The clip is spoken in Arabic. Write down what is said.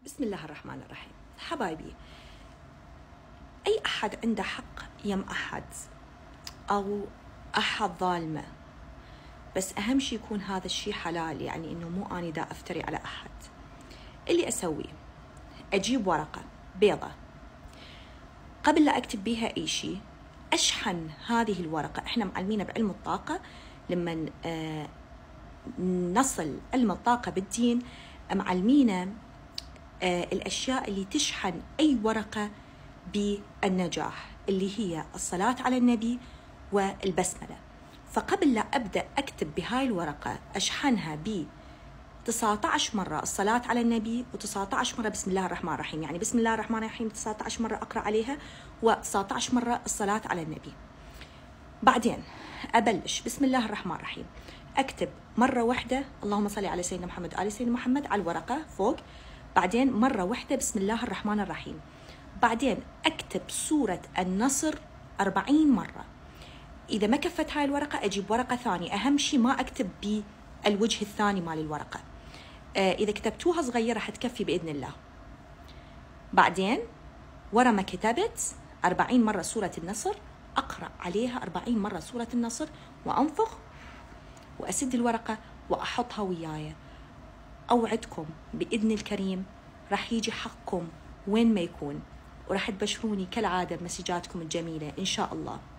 بسم الله الرحمن الرحيم. حبايبي، أي أحد عنده حق يم أحد أو أحد ظالمة، بس أهم شي يكون هذا الشي حلال، يعني إنه مو أنا دا أفتري على أحد. اللي أسويه أجيب ورقة بيضة، قبل لا أكتب بيها أي شي أشحن هذه الورقة. إحنا معلمين بعلم الطاقة لما نصل علم الطاقة بالدين، معلمينا الأشياء اللي تشحن أي ورقة بالنجاح، اللي هي الصلاة على النبي والبسملة. فقبل لا أبدأ أكتب بهاي الورقة أشحنها ب 19 مرة الصلاة على النبي و19 مرة بسم الله الرحمن الرحيم، يعني بسم الله الرحمن الرحيم 19 مرة أقرأ عليها و19 مرة الصلاة على النبي. بعدين أبلش بسم الله الرحمن الرحيم، أكتب مرة واحدة اللهم صل على سيدنا محمد آل سيدنا محمد على الورقة فوق، بعدين مرة واحدة بسم الله الرحمن الرحيم، بعدين أكتب سورة النصر 40 مرة. إذا ما كفت هاي الورقة أجيب ورقة ثانية، أهم شي ما أكتب بالوجه الثاني مال الورقة، إذا كتبتوها صغيرة حتكفي بإذن الله. بعدين ورا ما كتبت 40 مرة سورة النصر أقرأ عليها 40 مرة سورة النصر وأنفخ وأسد الورقة وأحطها وياي. أوعدكم بإذن الكريم راح يجي حقكم وين ما يكون، وراح تبشروني كالعادة بمسجاتكم الجميلة إن شاء الله.